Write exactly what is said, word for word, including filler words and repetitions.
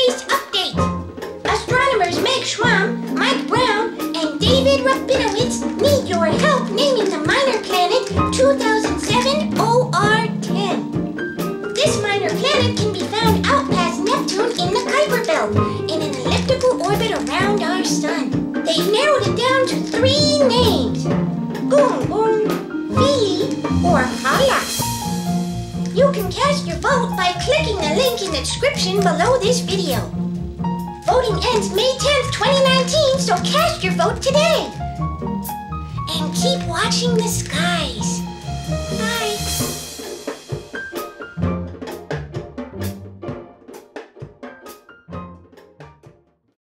Space Update. Astronomers Meg Schwamb, Mike Brown, and David Rabinowitz need your help naming the minor planet two thousand seven O R ten. This minor planet can be found out past Neptune in the Kuiper Belt, in an elliptical orbit around our sun. They've narrowed it down to three names: GongGong, Vili, or Holle. You can cast your vote by clicking the link in the description below this video. Voting ends May tenth, twenty nineteen, so cast your vote today. And keep watching the skies.